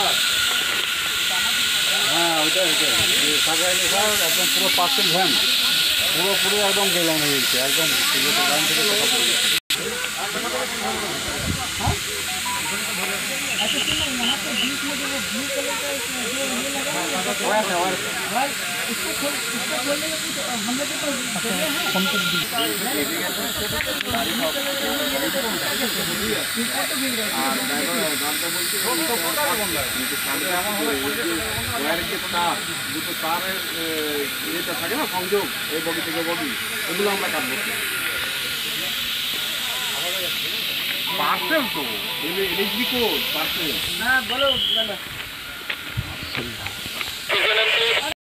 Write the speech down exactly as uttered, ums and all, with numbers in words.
হ্যাঁ ওইটাই ওইটাই সাকাইলে স্যার একদম পুরো পার্সেল ভ্যান পুরোপুরি একদম গেলাম হয়ে গেছে একদম লাইন থেকে কথা বলে গেছে। अच्छा सुनो यहाँ पे बीच में जो वो ब्लू कलर का जो ये लगा है वायर है वायर वायर इसको खोल इसको खोलने में कुछ हम लोग के पास जगह है हम तो दी ওয়ার যে তার দুটো তারের এটা থাকে না সংযোগ এই বডি থেকে বডি এগুলো আমরা কাটবো পার্সেল তো ইলেকট্রিক পার্সেল हाँ बोलो बोलो